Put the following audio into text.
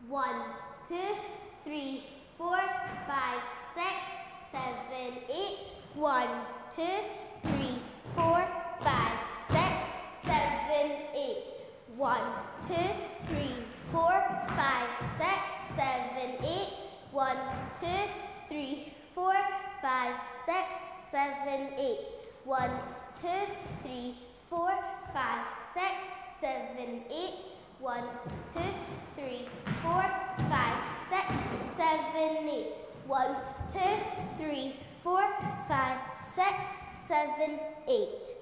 1, 2, 3, 4, 5, 6, 7, 8. 1, 2, 3, 4, 5, 6, 7, 8. 1, 2, 3, 4, 5, 6, 7, 8. 1, 2, 3, 4, 5, 6, 7, 8. 1, 2, 3, 4, 5, 6, 7, 8. 1, 2, 3, 4, 5, 6, 7, 8. 1, 2, 3, 4, 5, 6, 7, 8.